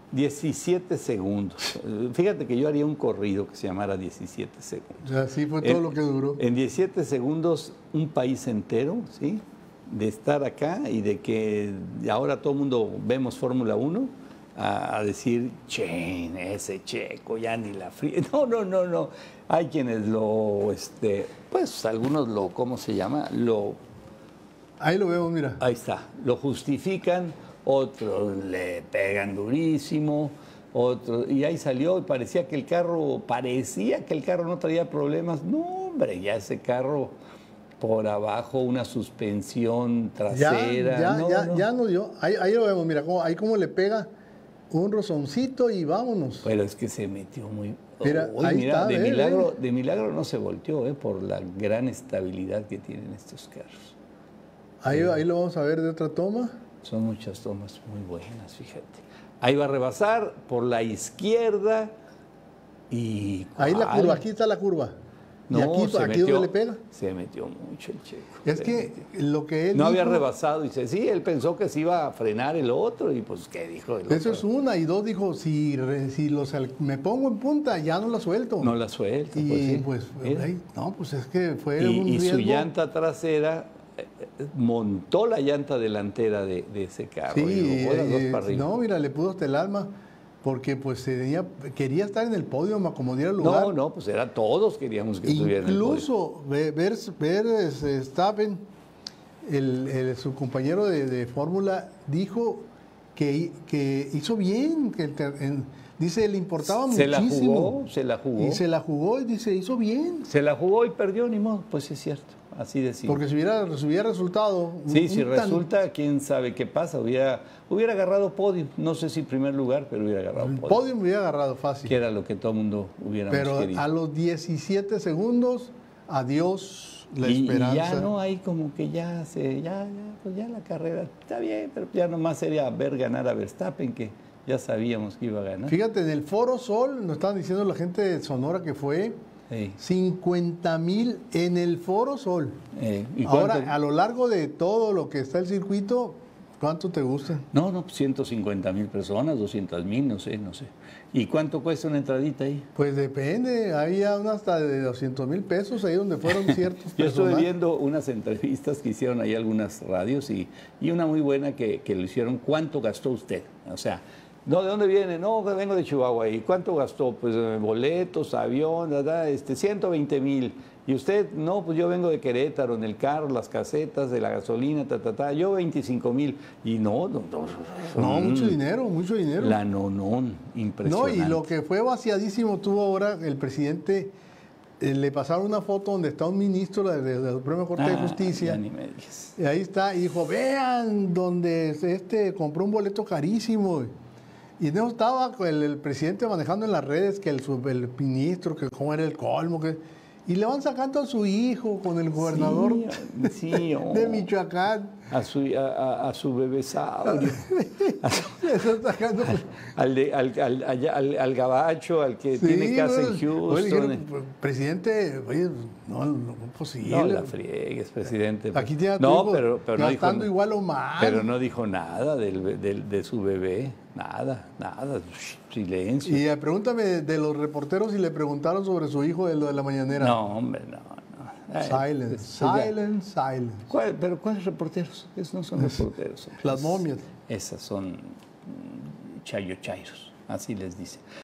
17 segundos. Fíjate que yo haría un corrido que se llamara 17 segundos. Así fue todo lo que duró. En 17 segundos, un país entero, ¿sí? De estar acá y de que ahora todo el mundo vemos Fórmula 1 a decir, che, ese Checo, ya ni la fría. No, no, no, no. Hay quienes pues algunos ¿cómo se llama? Ahí lo vemos, mira. Ahí está, lo justifican, otros le pegan durísimo, otros, y ahí salió y parecía que el carro no traía problemas. No, hombre, ya ese carro por abajo, una suspensión trasera. Ya no dio. Ahí lo vemos, mira, ahí cómo le pega un rozoncito y vámonos. Pero es que se metió muy... Mira, ahí está, de milagro no se volteó, por la gran estabilidad que tienen estos carros. Ahí lo vamos a ver de otra toma. Son muchas tomas muy buenas, fíjate. Ahí va a rebasar por la izquierda y... Ahí la curva, aquí está la curva. No, y aquí donde le pega. Se metió mucho el Checo. Es que lo que él no dijo, había rebasado, dice, sí, él pensó que se iba a frenar el otro y pues, ¿qué dijo? Eso es una, y dos, dijo, si me pongo en punta, ya no la suelto. No la suelto, y pues sí. pues es que fue un y riesgo. su llanta trasera montó la llanta delantera de ese carro. Sí, y lo las dos para arriba. No, mira, le pudo hasta el alma, porque pues quería estar en el podio, me acomodara el lugar. No, pues todos queríamos que estuviera en el podio. Incluso ver Verstappen, su compañero de fórmula, dijo que hizo bien, dice, le importaba muchísimo. Se la jugó. Y se la jugó y dice, hizo bien. Se la jugó y perdió, ni modo, pues es cierto, así decía. Porque si hubiera resultado... Sí, si resulta, quién sabe qué pasa, hubiera agarrado podio, no sé si primer lugar, pero hubiera agarrado podio. Podio me hubiera agarrado fácil. Que era lo que todo el mundo hubiera querido. Pero a los 17 segundos, adiós la esperanza. Y ya no hay como que pues ya la carrera está bien, pero ya nomás sería ver ganar a Verstappen, que ya sabíamos que iba a ganar. Fíjate, en el Foro Sol, nos estaban diciendo la gente de Sonora que fue 50,000 en el Foro Sol. Ahora, a lo largo de todo lo que está el circuito, ¿cuánto te gusta? No, 150,000 personas, 200,000, no sé. ¿Y cuánto cuesta una entradita ahí? Pues depende, había una hasta de 200,000 pesos ahí donde fueron ciertos Yo estuve viendo unas entrevistas que hicieron ahí algunas radios y una muy buena que lo hicieron. ¿Cuánto gastó usted? O sea, no, ¿de dónde viene? No, vengo de Chihuahua. ¿Y cuánto gastó? Pues boletos, avión, 120,000. ¿Y usted? No, pues yo vengo de Querétaro, en el carro, las casetas, de la gasolina, yo 25,000. Y no, mucho dinero. La nonón, impresionante. No, y lo que fue vaciadísimo tuvo ahora el presidente, le pasaron una foto donde está un ministro de la Suprema Corte de Justicia. Ya ni me digas. Y ahí está, y dijo, vean, donde compró un boleto carísimo. Y no estaba el presidente manejando en las redes que el ministro, que cómo era el colmo, y le van sacando a su hijo con el gobernador de Michoacán. A su bebesaurio. al gabacho, al que tiene casa en Houston. Dijeron, presidente, oye, no es posible. No la friegues, presidente. Aquí tiene pero no dijo, igual o mal. Pero no dijo nada de su bebé. Nada. Silencio. Y pregúntame de los reporteros si le preguntaron sobre su hijo de lo de la mañanera. No, hombre, no. Silence. ¿Pero cuáles reporteros? Esos no son reporteros. Las momias. Esas son chayochairos, así les dicen.